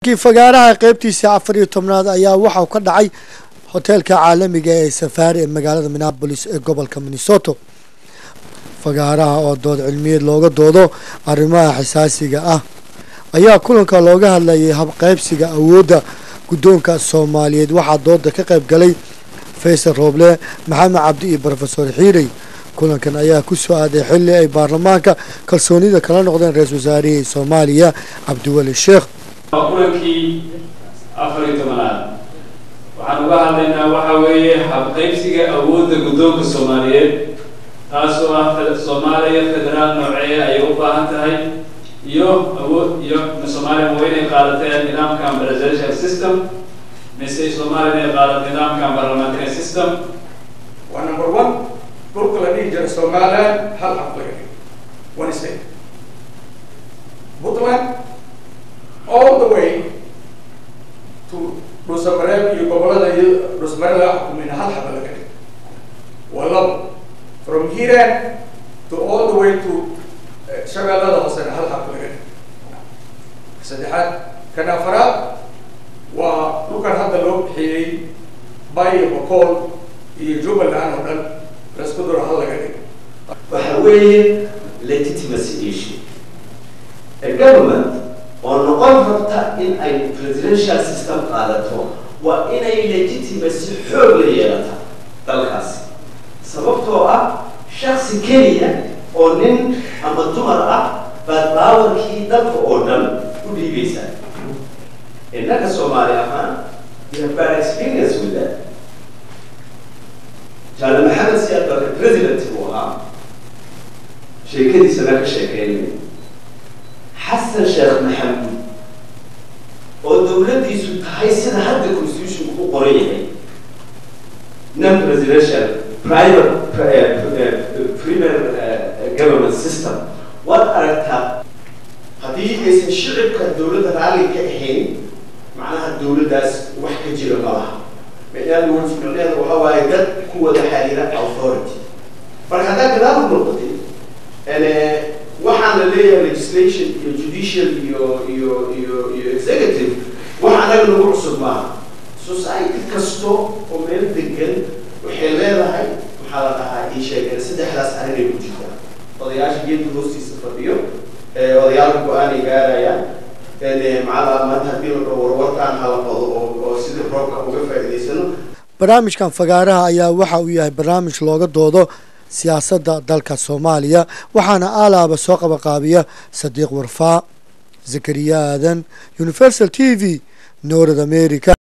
fagaaraha qaybtiisa 14aad ayaa waxa ka dhacay hotelka caalamiga ee Safari ee magaalada Minneapolis ee gobolka Minnesota. fagaaraha oo dood cilmiyeed looga doodo arrimaha xasaasiga ah ayaa kulanka looga hadlayay hab qaybsiga awoodda guddoonka Soomaaliyeed. waxaa dooda ka qayb galay Faysal Roble, Maxamed Cabdi iyo Professor Xiiray. kulankan ayaa ku soo aaday xilli ay baarlamaanka kalsoonida kala noqdeen ra'iisul wasaaraha Soomaaliya Cabdiwali Sheekh. kulankii 14aad waxaan uga hadlaynaa waxa weeye hab qaybsiga awoodda guddoonka Soomaaliyeed taasoo ah Soomaaliya federaal noocee ay u baahan tahay iyo awood iyo Soomaaliya way qaadatay nidaamka presidential system mise Soomaaliya qaadatay nidaamka parliamentary system. number 1 dhulka la dhigi jiray Soomaaliland hal xaq laga dhigay one state. Puntland all the way to Dhuusamareeb iyo gobolada iyo Dhuusamareeb la xukumayna hal xaq laga dhigay. Walaba from here to all the way to Shabeellada Hoose hal xaq laga dhigay. saddexaad kan afraad waa dhulkan hadda loo bixiyay Bay iyo Boqol iyo Jubbaland oo dhan raskudur hal laga dhigay. waxa weeye legitimacy issue. A government oo noqon rabta in ay presidential system qaadato waa inay legitimacy xoog la yeelato dalkaasi, sababtoo ah shakhsi keliya oo nin ama dumar ah baa baawarkii dalka oo dhan u dhiibaysa. innaka Soomaali ahaan we have bad experience with that. Jale Maxamed Siyaad baa president uu ahaa, sheekadiisa la ka sheekeynay. Xasan Sheekh Maxamuud oo dowladdiisu tahay sida hadda constitution ku qoran yahay non presidential premier government system. waad aragtaa haddii aysan shicibka dowladda raalli ka ahayn macnaha dowladdaas wax ka jira ma laha. macnaheedu waxa waaye dad ku wada xiriira authority. marka haddaa gadaal u noqotay waxaan la leeyahay legislation iyo judicial iyo executive waxa anaga lagu cusub maaha. society kasto oo meel degan waxay leedahay waxaa la dhahaa ii sheegeen saddexdaas arrinay ku jirtaa. odayaasha geedka hoostiisa fadhiyo odayaalka go-aanay gaarayaan macallaa maanta haddii la dhaho warwarkaan hala qodo oo sidii roobka uga faa'iidaysano. barnaamijkan fagaaraha ayaa waxa uu yahay barnaamij looga doodo siyaasadda dalka Soomaaliya, waxaana aalaaba soo qabaqaabiya Sadiiq Warfaa, Zakariya Aadan, Universal TV, North America.